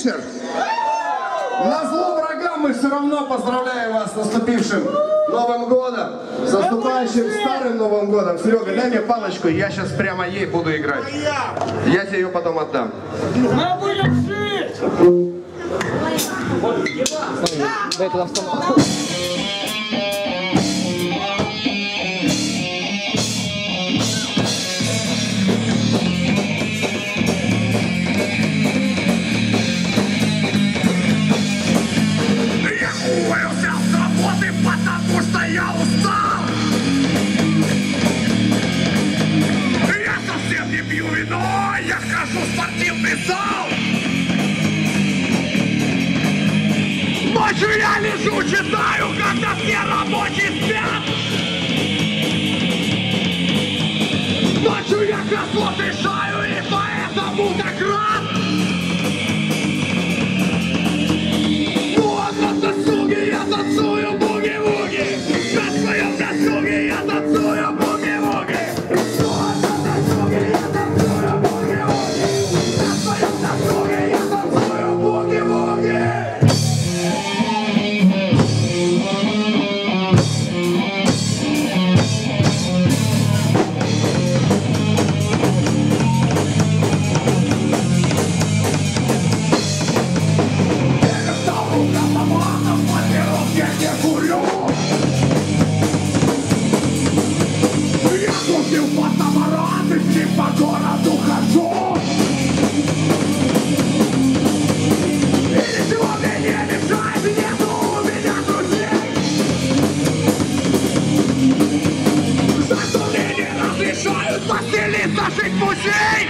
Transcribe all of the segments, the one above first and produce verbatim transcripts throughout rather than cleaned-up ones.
вечер. Назло врагам мы все равно поздравляем вас с наступившим Новым годом. С наступающим старым Новым годом. Серега, дай мне палочку, я сейчас прямо ей буду играть. Я тебе ее потом отдам. Мы будем жить! Дай туда встану. Ночью я лежу, читаю, когда все рабочие спят. Ночью я кроссворд решаю, и поэтому так рад. Вот на досуге я танцую буги-вуги. На своем досуге я танцую буги-вуги. Вот на досуге я танцую буги-вуги. На своем досуге я танцую буги-вуги. По городу хожу. И ничего мне не мешает, нету у меня друзей. Зато мне не разрешают поселиться, жить в музей.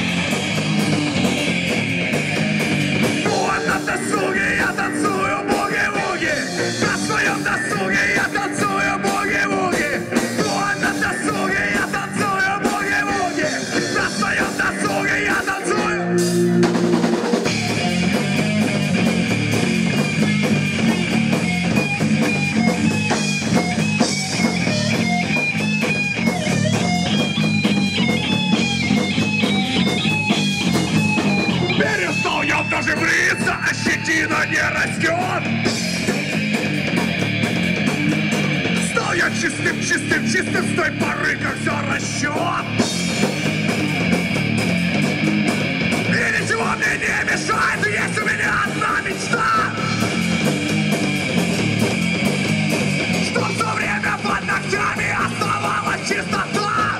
Вот на досуге я танцую буги-вуги. На своем досуге я танцую буги-вуги. Вот на досуге я танцую буги-вуги. На своем досуге я танцую. Перестал я даже бриться, а щетина не растет. Стал я чистым, чистым, чистым с той поры, как за расчет. И ничего мне не мешает, есть у меня одна мечта. Чтоб все время под ногтями оставалась чистота.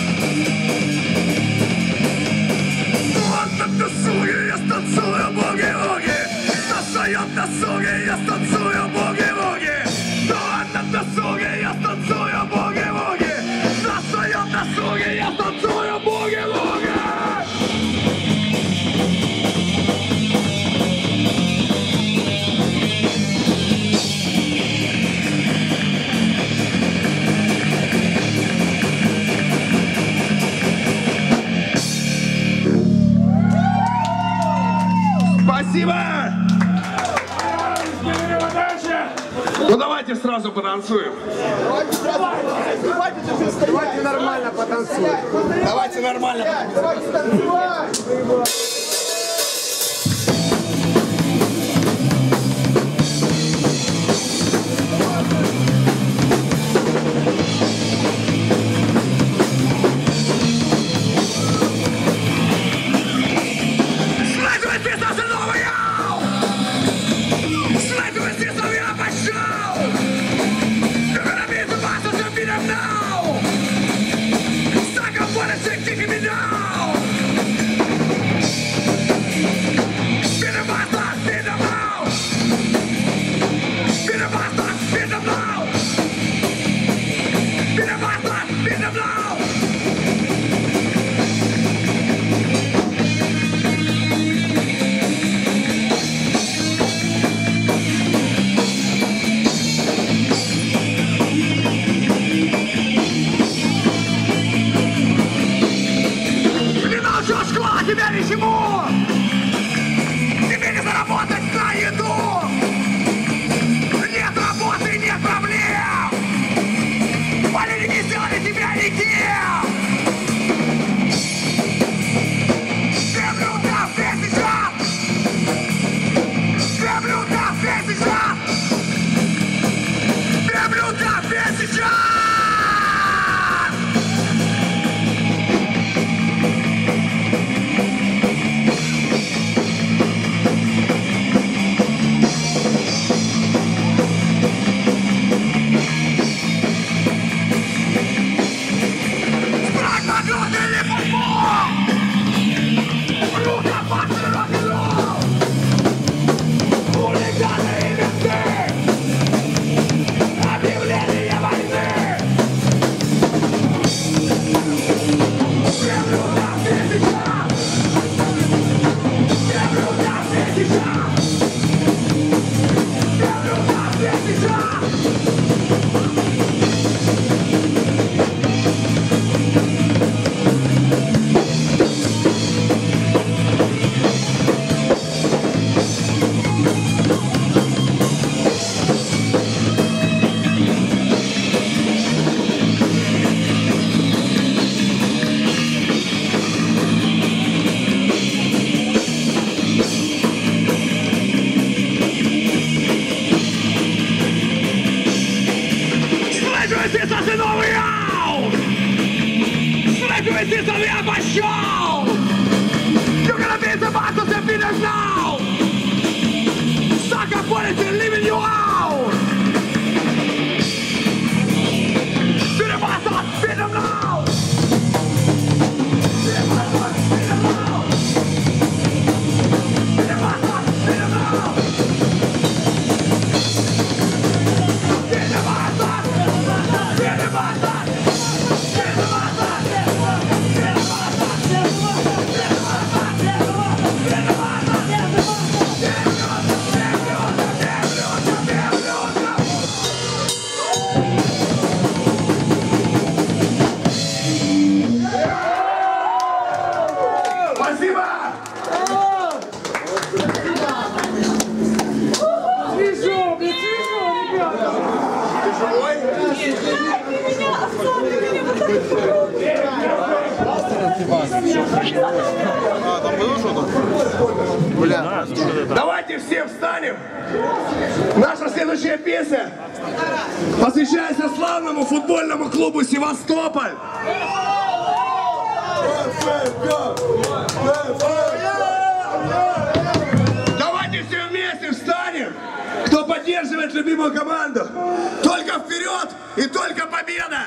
Вот на досуге я станцую буги-вуги. На своем досуге я станцую буги-вуги. Вот на досуге я станцую буги-вуги. На своем досуге я станцую буги-вуги. Спасибо! Ну давайте сразу потанцуем. Давайте нормально потанцуем. Давайте нормально. Давайте танцевать. Take me down! reason we have a show. You're gonna be the battles and winners now. Sucker policy leaving you out. To the bastard, beat them now. To the bastard, beat them now. To the bastard, beat them now. To the bastard, to the bastard. Давайте все встанем. Наша следующая песня посвящается славному футбольному клубу «Севастополь». Давайте все вместе встанем. Кто поддерживает любимую команду, только вперед и только победа!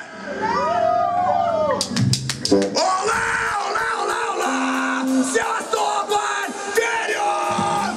Ола, ола, ола, ола! Севастополь, вперед!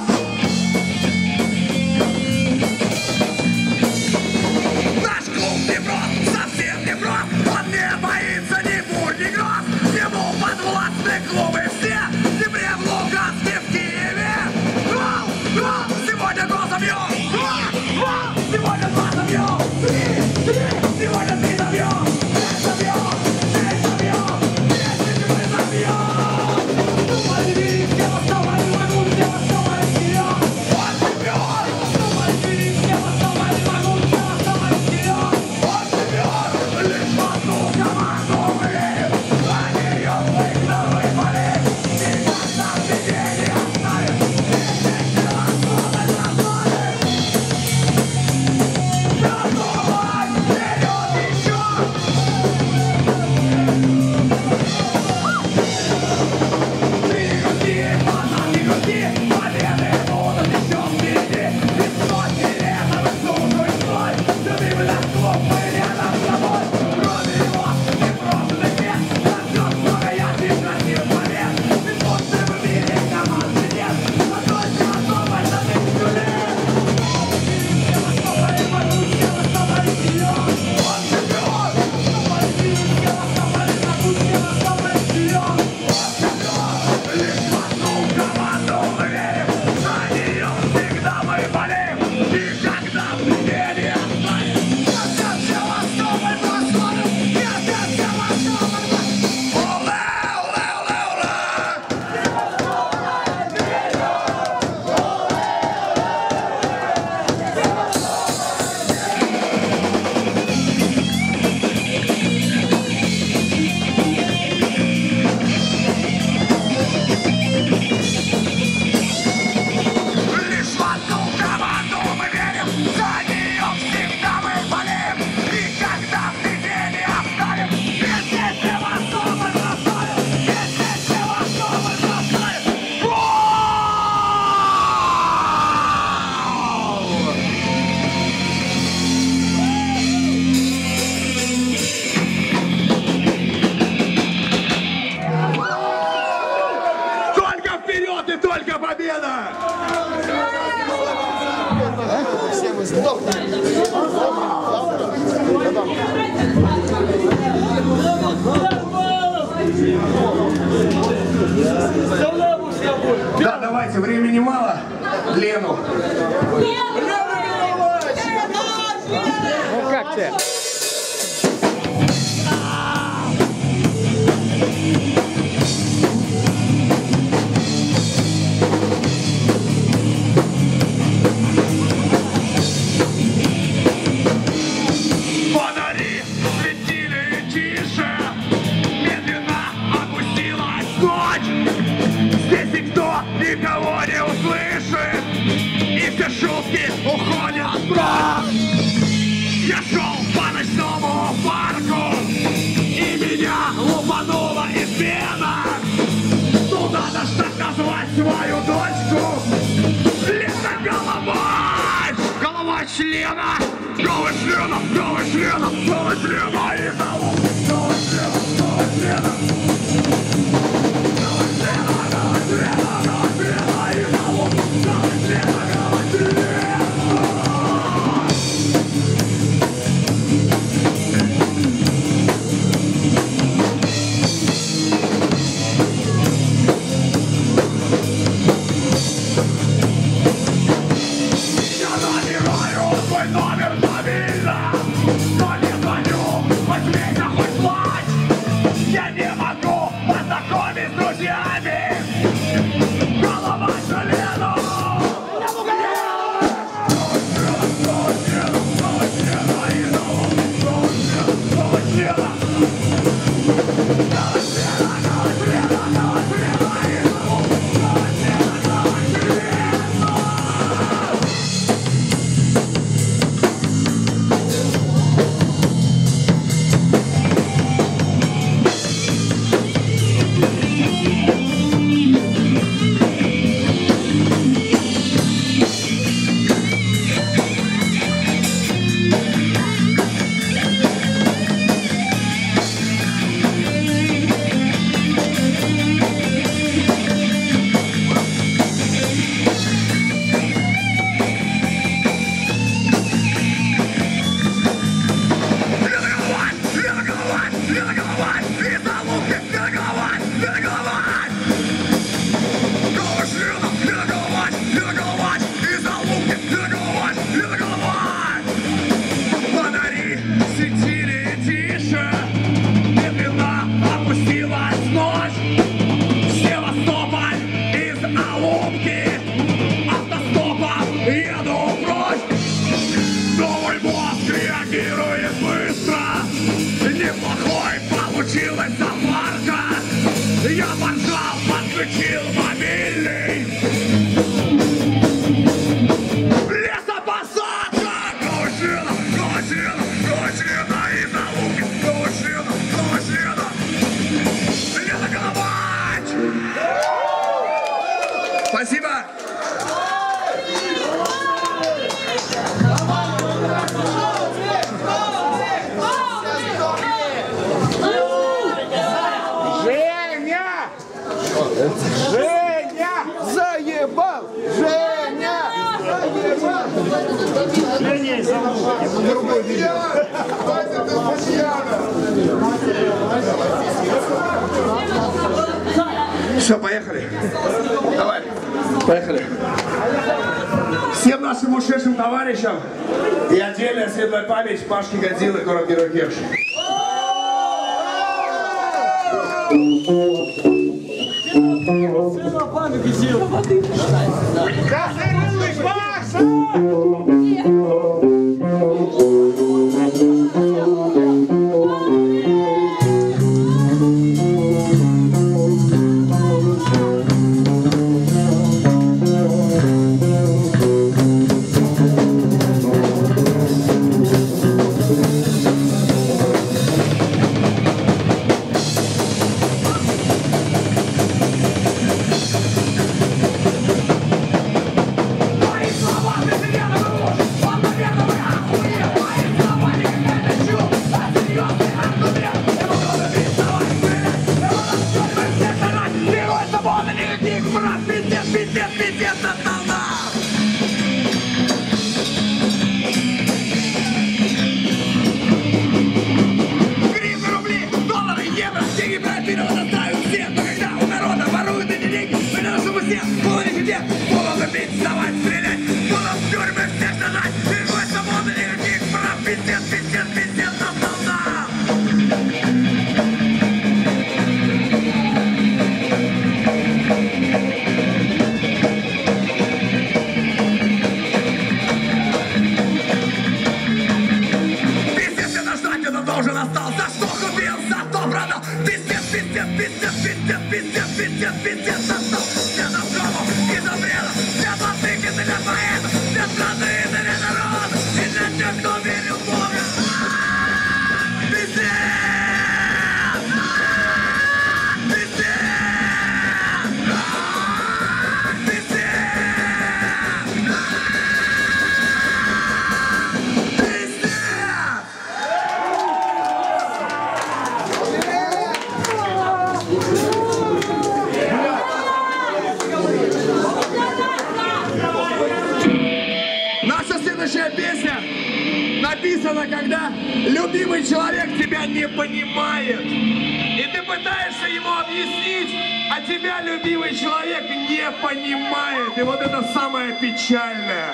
Наш клуб не прост, совсем не прост. Он не боится ни бур, ни гроз. Ему подвластны клубы все. В Днепре, в Луганске, в Киеве. Гол, гол, сегодня гол забьем. Гол, гол, сегодня два забьем. Три, три, сегодня три забьем. Пять забьем, шесть забьем. Десять мы забьем. Думали, верить, Севастополь, могу, Севастополь, вперед. Он чемпион. Думали, верить, Севастополь, могу, Севастополь, вперед. Он чемпион. Лишь в одну команду мы верим. За нее выиграл и болеем. Никогда в беде не оставим. Весь Севастополь прославим. Севастополь, вперед еще! Ты не грусти, пацан, не грусти. Победы будут еще впереди. Из сотни лет высунуть свой. Любимый наш клуб, мы рядом с тобой. Кроме его непрошенных мест. Нас ждет много ярких, красивых побед. Ведь лучше в мире команды нет. Но только Севастополь за тысячу лет. Севастополь, могу, Севастополь, вперед. Он чемпион. Севастополь, могу, Севастополь, вперед. Он чемпион. Лишь в одну команду мы верим. За нее всегда мы болеем. Никогда в беде не оставим. Я Севастополь прославим. Я Севастополь прославим. Оле, оле, оле, оле! Лишь в одну команду мы верим. За нее всегда мы болеем. Никогда в беде не оставим. Вместе Севастополь прославим. Вместе Севастополь прославим. Гол! Только вперед и только победа! Все мы сдохнем. Да, давайте, времени мало. Лену. Ну как тебе? Фонари светили тише. Медленно опустилась ночь. Здесь никто никого не услышит. И все шутки уходят прочь. Я шел по ночам. члена, голого члена, голого члена, голого члена и того, голого члена, голого члена. Голого члена, голого члена, голого члена и того, голого члена, голого члена. Я поржал, подключил мобильный. Лесопосадка! Галочина, галочина, галочина и науки. Галочина, галочина. Лесоколовать! Спасибо! Женя! Заебал! Женя! Заебал! Женя и зовут. Все, поехали. Давай, поехали. Всем нашим ушедшим товарищам и отдельная светлая память Пашки Годзиллы, город Герой Керчь. Сына память сил. Козырный Паша! Следующая песня написана, когда любимый человек тебя не понимает. И ты пытаешься ему объяснить, а тебя любимый человек не понимает. И вот это самое печальное.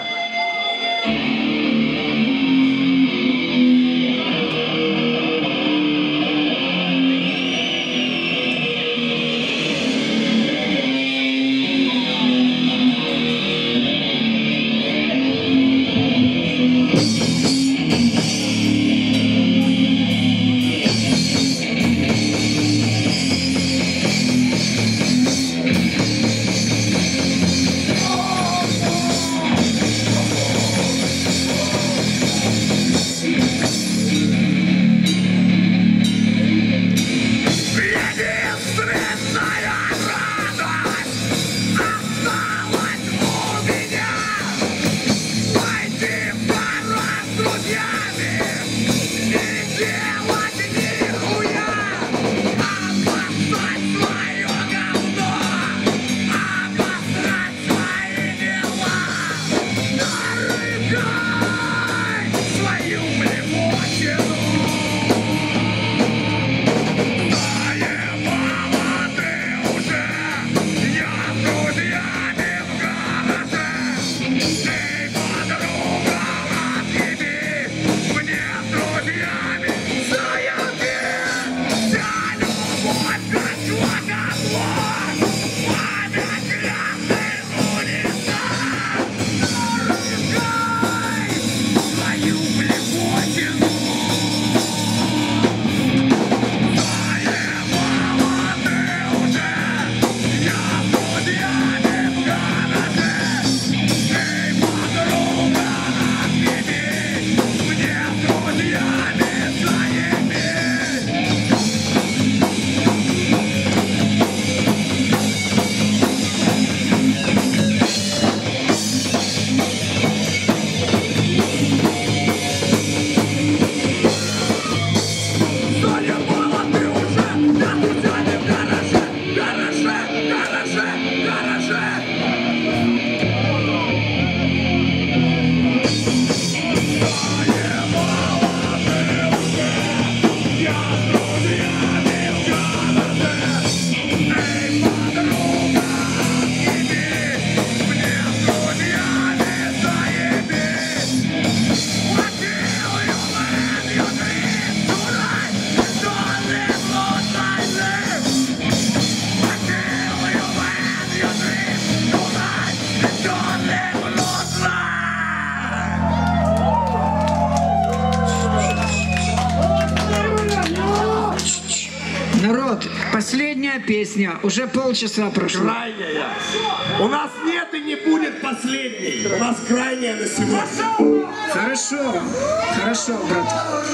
Народ, последняя песня. Уже полчаса прошло. Крайняя. У нас нет и не будет последней. У нас крайняя на сегодня. Хорошо. Хорошо, брат.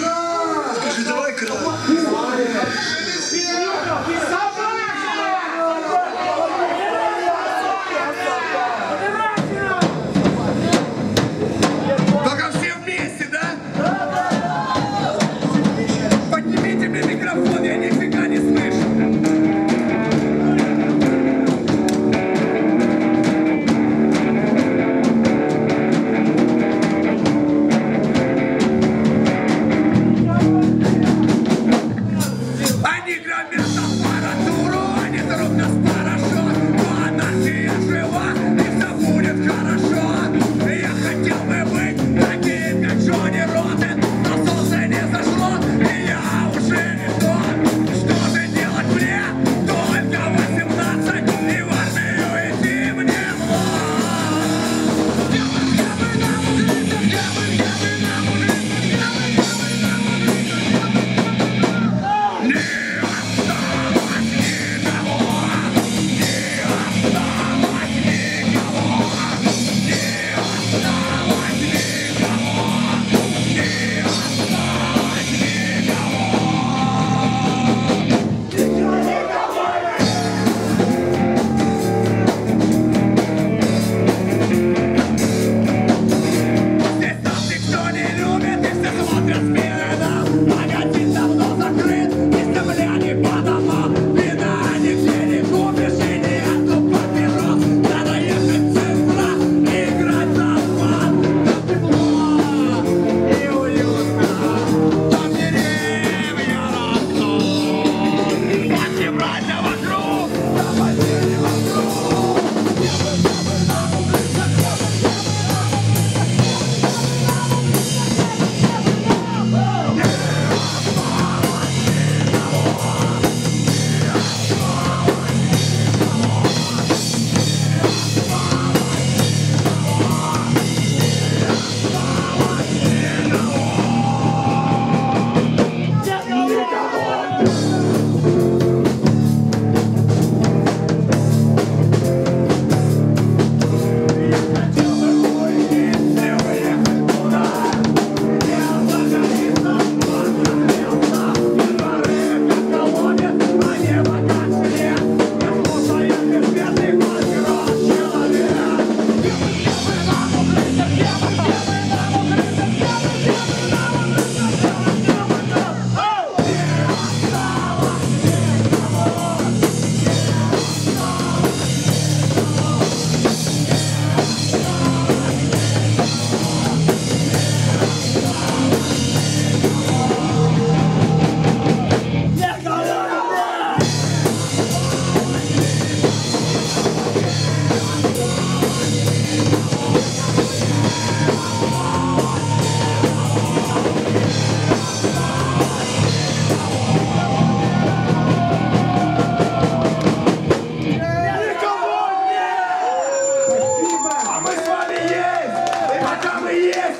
Скажи, давай край. Только все вместе, да? Поднимите мне микрофон, я нифига не слышу. Они громят аппарат.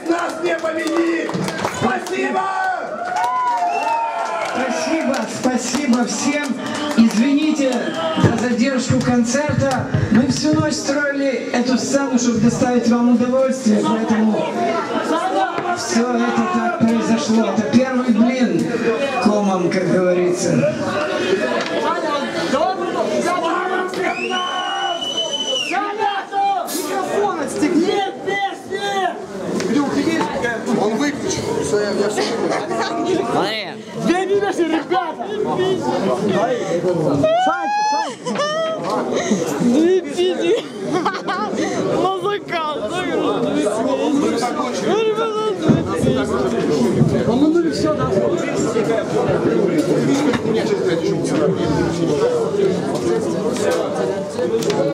нас не победит! Спасибо! Спасибо, спасибо всем. Извините за задержку концерта. Мы всю ночь строили эту сцену, чтобы доставить вам удовольствие, поэтому все это так произошло. Это первый блин комом, как говорится. Микрофон отстегни! Нет песни! Он выключил. Все, я, я все выключил. Смотри. Две минуты, ребята! Санька, Санька! Две песни! Музыкант! Ломанули все, да? У меня сейчас, блядь, еще